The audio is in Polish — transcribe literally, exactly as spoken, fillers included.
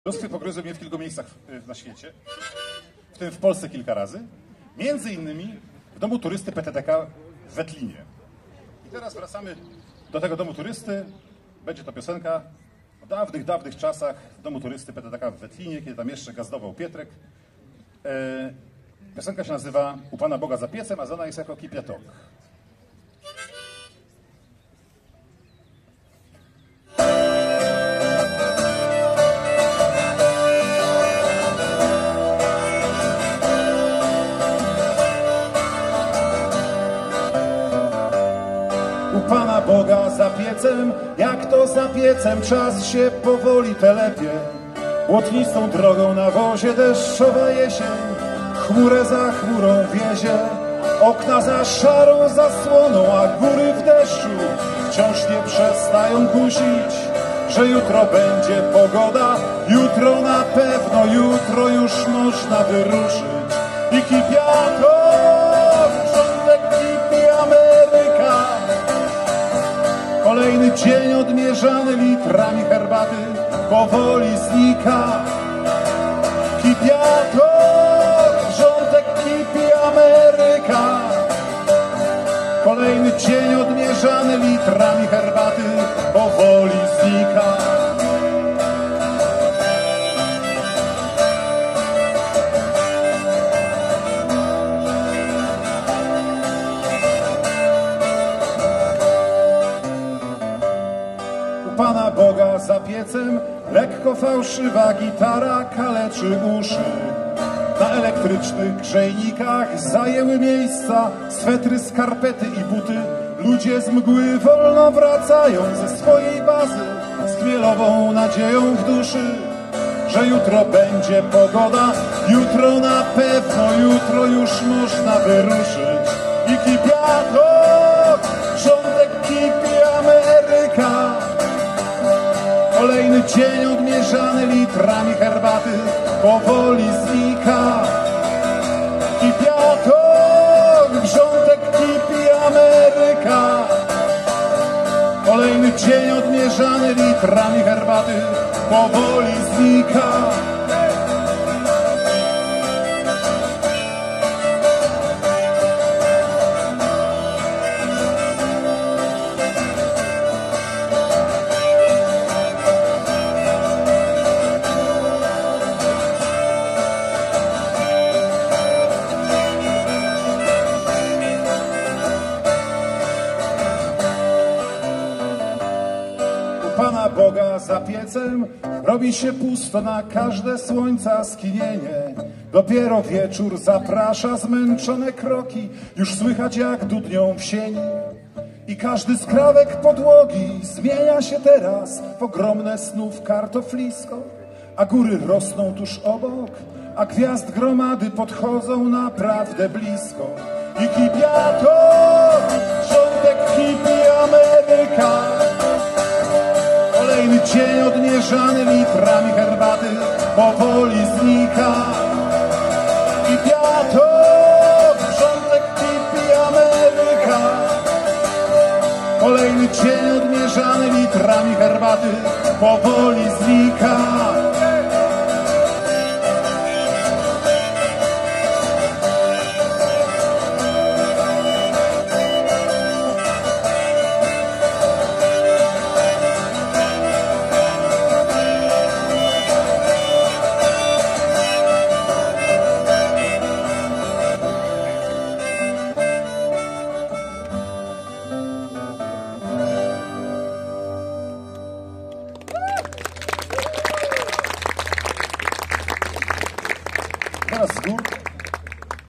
Lustry pogryzły mnie w kilku miejscach na świecie, w tym w Polsce kilka razy, między innymi w domu turysty P T T K w Wetlinie. I teraz wracamy do tego domu turysty. Będzie to piosenka o dawnych, dawnych czasach w domu turysty P T T K w Wetlinie, kiedy tam jeszcze gazdował Pietrek. E, piosenka się nazywa U Pana Boga za piecem, a znana jest jako Kipiatok. U Pana Boga za piecem, jak to za piecem, czas się powoli telepie. Błotnistą drogą na wozie deszczowa jesień, chmurę za chmurą wiezie. Okna za szarą zasłoną, a góry w deszczu wciąż nie przestają kusić, że jutro będzie pogoda, jutro na pewno, jutro już można wyruszyć. I kipiato, rządek kipi Ameryka. Kolejny dzień odmierzany litrami herbaty powoli znika. Kipiatok, rządek kipi Ameryka. Kolejny dzień odmierzany litrami herbaty powoli znika. Pana Boga za piecem lekko fałszywa gitara kaleczy uszy. Na elektrycznych grzejnikach zajęły miejsca swetry, skarpety i buty. Ludzie z mgły wolno wracają ze swojej bazy z chmielową nadzieją w duszy, że jutro będzie pogoda, jutro na pewno, jutro już można wyruszyć. I kipiatok, rządek kipi Ameryka. Kolejny dzień odmierzany litrami herbaty powoli znika. Kipiatok, wrzątek kipi Ameryka. Kolejny dzień odmierzany litrami herbaty powoli znika. Pana Boga za piecem robi się pusto na każde słońca skinienie. Dopiero wieczór zaprasza zmęczone kroki, już słychać jak dudnią w sieni. I każdy skrawek podłogi zmienia się teraz w ogromne snów kartoflisko. A góry rosną tuż obok, a gwiazd gromady podchodzą naprawdę blisko. I kipiatok, rządek kipi Ameryka. Kolejny dzień odmierzany litrami herbaty powoli znika. Kipiatok, rządek kipi Ameryka. Kolejny dzień odmierzany litrami herbaty powoli znika. Teraz z gór